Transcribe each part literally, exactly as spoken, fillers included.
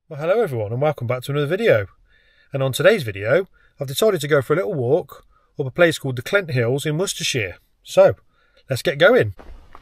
Well, hello everyone and welcome back to another video. And on today's video I've decided to go for a little walk up a place called the Clent Hills in Worcestershire. So let's get going.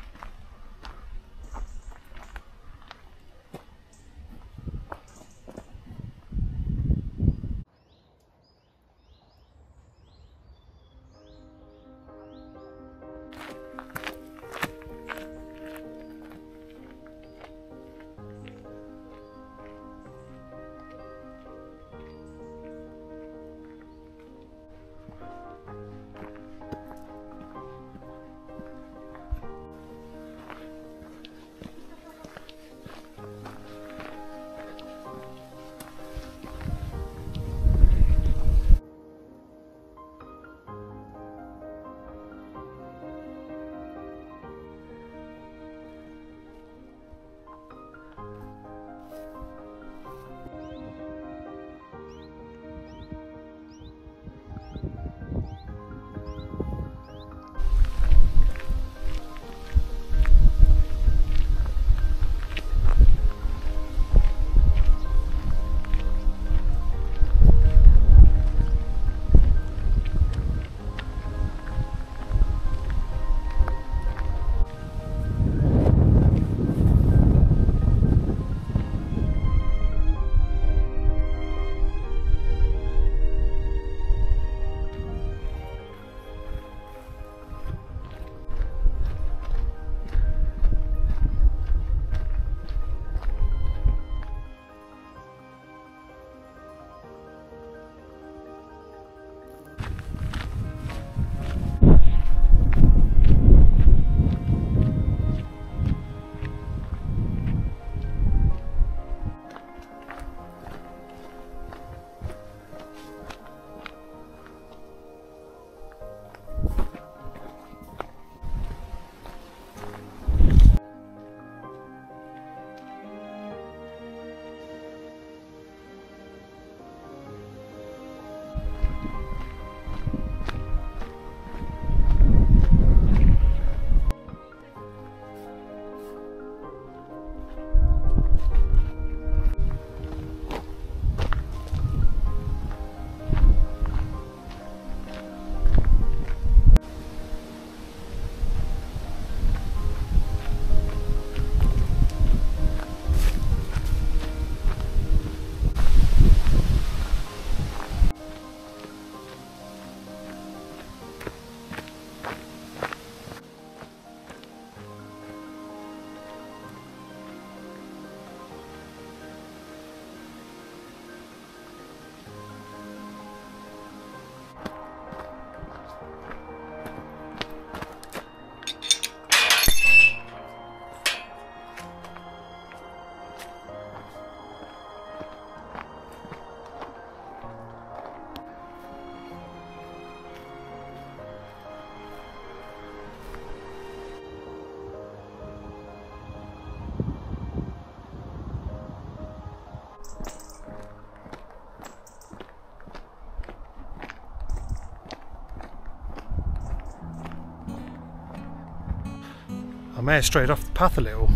I may have strayed off the path a little.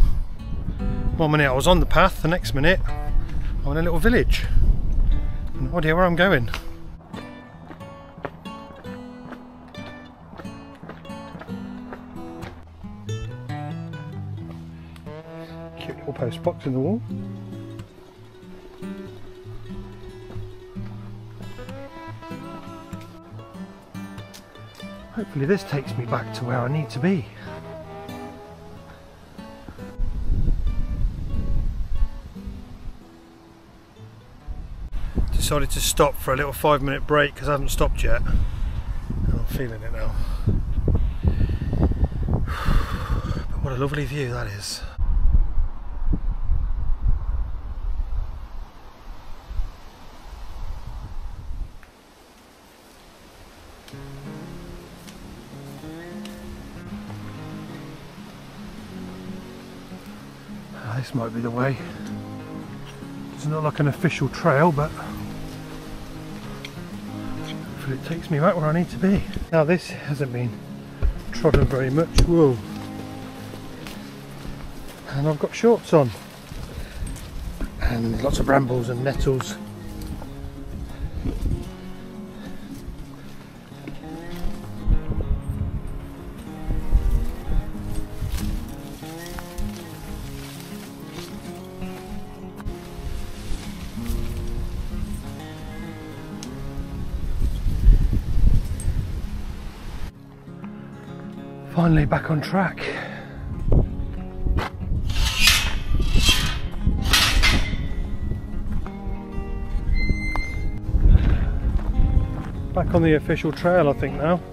One minute I was on the path, the next minute I'm in a little village. No idea where I'm going. Cute little post box in the wall. Hopefully this takes me back to where I need to be. Decided to stop for a little five minute break because I haven't stopped yet and I'm feeling it now. But what a lovely view that is. Ah, this might be the way. It's not like an official trail, but it takes me right where I need to be. Now this hasn't been trodden very much. Whoa. And I've got shorts on. And and lots of brambles and nettles. Finally back on track. Back on the official trail, I think now.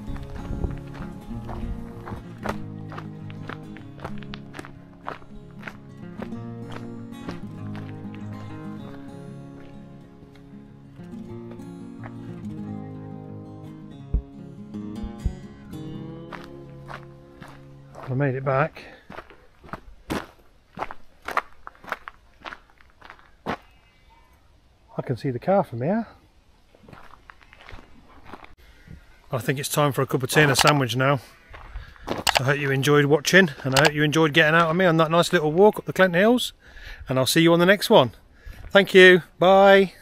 I made it back. I can see the car from here. I think it's time for a cup of tea and a sandwich now. So I hope you enjoyed watching, and I hope you enjoyed getting out with me on that nice little walk up the Clent Hills, and I'll see you on the next one. Thank you, bye.